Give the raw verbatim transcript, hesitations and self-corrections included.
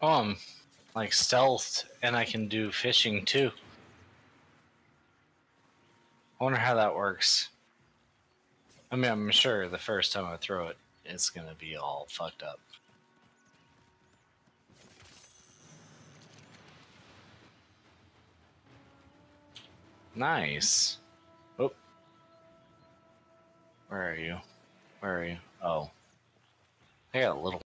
Oh, I'm like stealthed, and I can do fishing too. I wonder how that works. I mean, I'm sure the first time I throw it, it's gonna be all fucked up. Nice. Oh. Where are you? Where are you? Oh. I got a little